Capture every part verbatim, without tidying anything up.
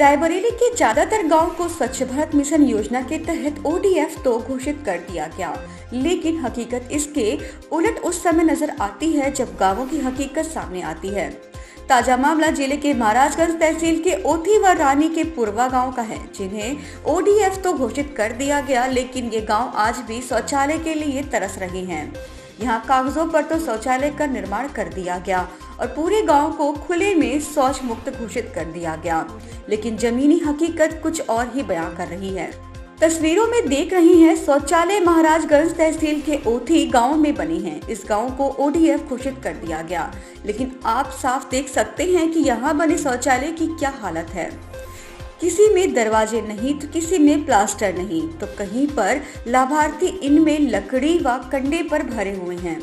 रायबरेली के ज्यादातर गांव को स्वच्छ भारत मिशन योजना के तहत ओ डी एफ तो घोषित कर दिया गया, लेकिन हकीकत इसके उलट उस समय नजर आती है जब गांवों की हकीकत सामने आती है। ताजा मामला जिले के महाराजगंज तहसील के ओथी व रानी के पूर्वा गांव का है, जिन्हें ओ डी एफ तो घोषित कर दिया गया, लेकिन ये गांव आज भी शौचालय के लिए तरस रहे हैं। यहाँ कागजों पर तो शौचालय का निर्माण कर दिया गया और पूरे गांव को खुले में शौच मुक्त घोषित कर दिया गया, लेकिन जमीनी हकीकत कुछ और ही बयां कर रही है। तस्वीरों में देख रही हैं, शौचालय महाराजगंज तहसील के ओथी गांव में बनी है। इस गांव को ओ डी एफ घोषित कर दिया गया, लेकिन आप साफ देख सकते हैं कि यहाँ बने शौचालय की क्या हालत है। किसी में दरवाजे नहीं तो किसी में प्लास्टर नहीं, तो कहीं पर लाभार्थी इनमें लकड़ी व कंडे पर भरे हुए हैं।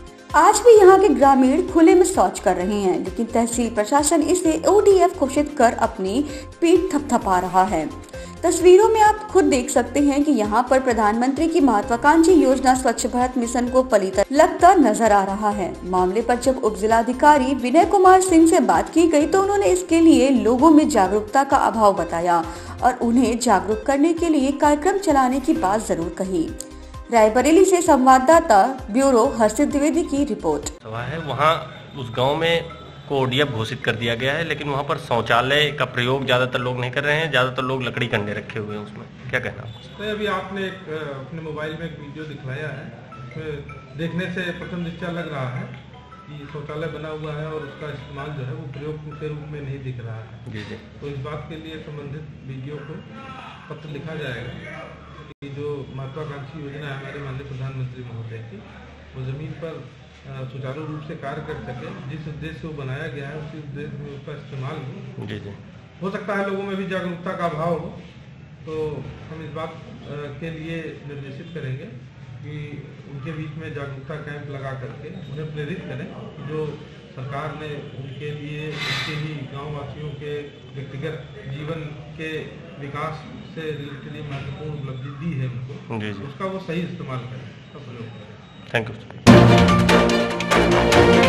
आज भी यहाँ के ग्रामीण खुले में शौच कर रहे हैं, लेकिन तहसील प्रशासन इसे ओ डी एफ घोषित कर अपनी पीठ थपथपा रहा है। तस्वीरों में आप खुद देख सकते हैं कि यहाँ पर प्रधानमंत्री की महत्वाकांक्षी योजना स्वच्छ भारत मिशन को पलीता लगता नजर आ रहा है। मामले पर जब उप जिलाधिकारी विनय कुमार सिंह से बात की गई तो उन्होंने इसके लिए लोगों में जागरूकता का अभाव बताया और उन्हें जागरूक करने के लिए कार्यक्रम चलाने की बात जरूर कही। रायबरेली से संवाददाता ब्यूरो हर्षित द्विवेदी की रिपोर्ट। है वहाँ उस गाँव में को ओ डी एफ घोषित कर दिया गया है, लेकिन वहाँ पर शौचालय का प्रयोग ज़्यादातर लोग नहीं कर रहे हैं। ज़्यादातर लोग लकड़ी कंडे रखे हुए हैं। उसमें क्या कहना है? तो अभी आपने एक अपने मोबाइल में एक वीडियो दिखलाया है, उसमें देखने से प्रथम दृष्टया लग रहा है कि शौचालय बना हुआ है और उसका इस्तेमाल जो है वो प्रयोग के रूप में नहीं दिख रहा है। जी जी। तो इस बात के लिए संबंधित वीडियो को पत्र लिखा जाएगा कि जो महत्वाकांक्षी योजना है हमारे माननीय प्रधानमंत्री महोदय की, वो ज़मीन पर सुचारू रूप से कार्य कर सके, जिस उद्देश्य से वो बनाया गया है उसी उद्देश्य में उसका इस्तेमाल हो। जी जी। हो सकता है लोगों में भी जागरूकता का अभाव हो, तो हम इस बात के लिए निर्देशित करेंगे कि उनके बीच में जागरूकता कैंप लगा करके उन्हें प्रेरित करें। जो सरकार ने उनके लिए उनके ही गाँव वासियों के व्यक्तिगत जीवन के विकास से रिलेटेड महत्वपूर्ण उपलब्धि दी है उनको, जी जी। उसका वो सही इस्तेमाल करें, उसका प्रयोग करें। Thank you.